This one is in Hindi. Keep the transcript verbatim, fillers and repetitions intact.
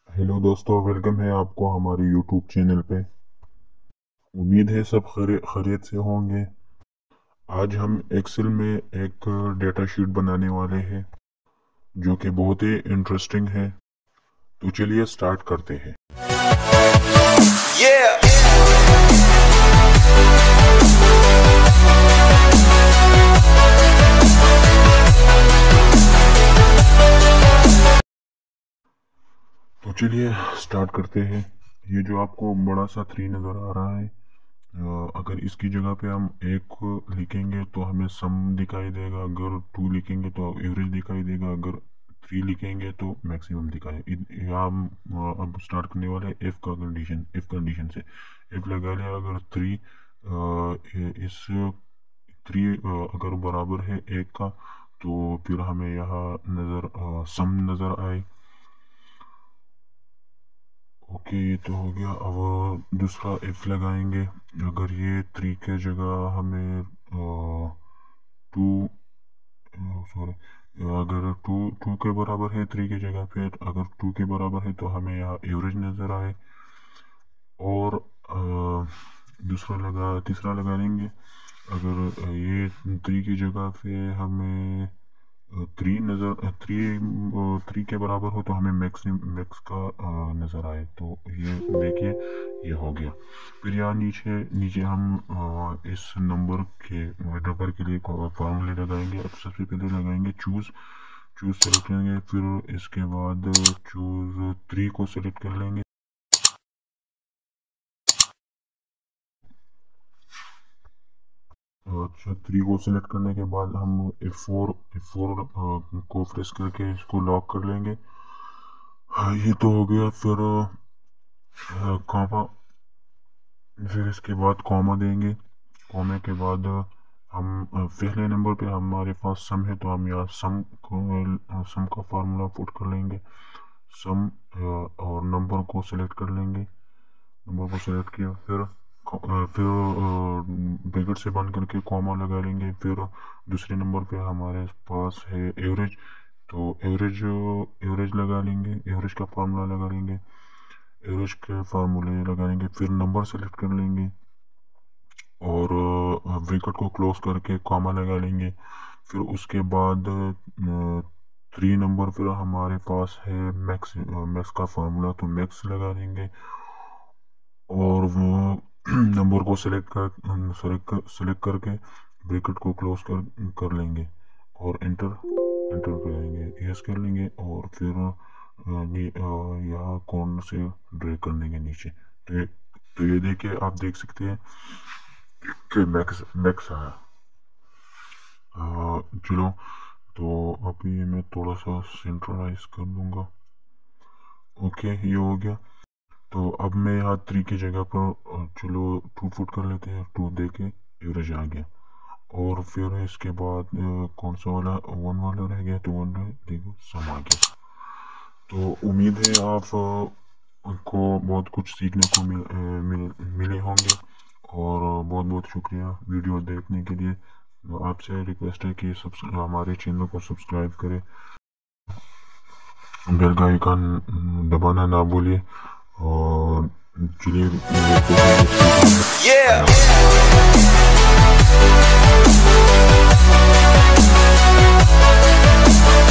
हेलो दोस्तों, वेलकम है आपको हमारे यूट्यूब चैनल पे। उम्मीद है सब खैर खैरियत से होंगे। आज हम एक्सेल में एक डेटा शीट बनाने वाले हैं जो कि बहुत ही इंटरेस्टिंग है। तो चलिए स्टार्ट करते हैं। yeah! तो चलिए स्टार्ट करते हैं। ये जो आपको बड़ा सा थ्री नज़र आ रहा है, अगर इसकी जगह पे हम एक लिखेंगे तो हमें सम दिखाई देगा, अगर टू लिखेंगे तो एवरेज दिखाई देगा, अगर थ्री लिखेंगे तो मैक्सिमम दिखाए। यहाँ हम अब स्टार्ट करने वाले हैं इफ का कंडीशन इफ कंडीशन से। इफ लगा लिया, अगर थ्री इस थ्री अगर बराबर है एक का तो फिर हमें यहाँ नज़र सम नज़र आए। ओके, ये तो हो गया। अब दूसरा इफ लगाएंगे, अगर ये थ्री के जगह हमें टू सॉरी अगर टू टू के बराबर है थ्री की जगह पे, अगर टू के बराबर है तो हमें यहाँ एवरेज नज़र आए। और आ, दूसरा लगा तीसरा लगा लेंगे, अगर ये थ्री की जगह पे हमें थ्री नज़र थ्री थ्री के बराबर हो तो हमें मैक्स मैक्स का नज़र आए। तो ये देखिए, ये हो गया। फिर यहाँ नीचे नीचे हम आ, इस नंबर के नंबर के लिए फार्मूले लगाएंगे। अब सबसे पहले लगाएंगे चूज़ चूज़ सेलेक्ट करेंगे, फिर इसके बाद चूज़ थ्री को सेलेक्ट कर लेंगे। अच्छा, थ्री को सिलेक्ट करने के बाद हम एफ फोर एफ फोर को प्रेस करके इसको लॉक कर लेंगे। हाँ, ये तो हो गया। फिर कॉमा फिर इसके बाद कॉमा देंगे। कॉमे के बाद हम पहले नंबर पे हमारे पास सम है तो हम यहाँ सम को सम का फार्मूला पुट कर लेंगे। सम और नंबर को सिलेक्ट कर लेंगे। नंबर को सिलेक्ट किया, फिर फिर ब्रैकेट से बंद करके कॉमा लगा लेंगे। फिर दूसरे नंबर पे हमारे पास है एवरेज, तो एवरेज एवरेज लगा लेंगे। एवरेज का फार्मूला लगा लेंगे, एवरेज के फार्मूले लगा लेंगे। फिर नंबर सेलेक्ट कर लेंगे और ब्रैकेट को क्लोज करके कॉमा लगा लेंगे। फिर उसके बाद थ्री नंबर फिर हमारे पास है मैक्स मैक्स का फार्मूला, तो मैक्स लगा देंगे और वो नंबर को सिलेक्ट कर सेलेक्ट कर सेलेक्ट करके ब्रैकेट को क्लोज कर कर लेंगे और एंटर एंटर करेंगे, यस कर लेंगे। और फिर यहाँ कॉर्नर से ड्रैग कर लेंगे नीचे। तो ये तो ये देखिए, आप देख सकते हैं कि मैक्स मैक्स आया। चलो, तो अभी मैं थोड़ा सा सेंट्रलाइज कर दूंगा। ओके, ये हो गया। तो अब मैं यहाँ थ्री की जगह पर चलो टू फुट कर लेते हैं। टू दे के एवरेज आ गया। और फिर इसके बाद कौन सा वाला वन वाला रह गया, तो वन देखो सम आ गया। तो उम्मीद है आप को बहुत कुछ सीखने को मिल, मिल मिले होंगे। और बहुत बहुत शुक्रिया वीडियो देखने के लिए। आपसे रिक्वेस्ट है कि हमारे चैनल को सब्सक्राइब करें, बेल का आइकन दबाना ना भूलिए। और चलिए yeah!